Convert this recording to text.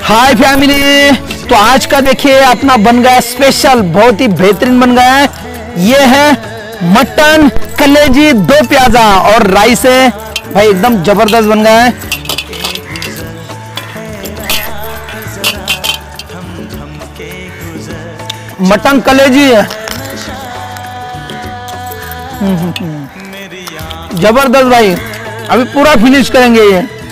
हाय family, तो आज का देखिए अपना बन गया स्पेशल, बहुत ही बेहतरीन बन गया है। ये है मटन कलेजी 2 प्याजा और राइस है भाई, एकदम जबरदस्त बन गया है। मटन कलेजी है जबरदस्त भाई, अभी पूरा फिनिश करेंगे ये।